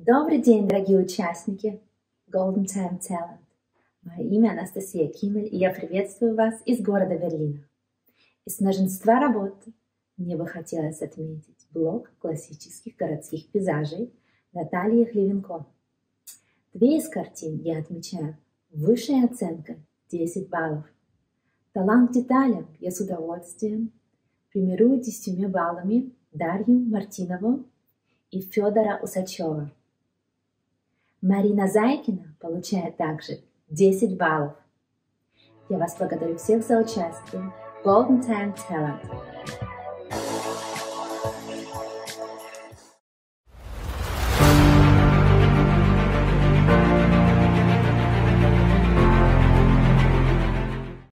Добрый день, дорогие участники Golden Time Talent. Мое имя Анастасия Кимель, и я приветствую вас из города Берлина. Из множества работ мне бы хотелось отметить блог классических городских пейзажей Натальи Хлевенко. Две из картин я отмечаю высшей оценкой 10 баллов. Талант к деталям я с удовольствием премирую 10 баллами Дарью Мартинову и Федора Усачева. Марина Зайкина получает также 10 баллов. Я вас благодарю всех за участие. Golden Time Talent.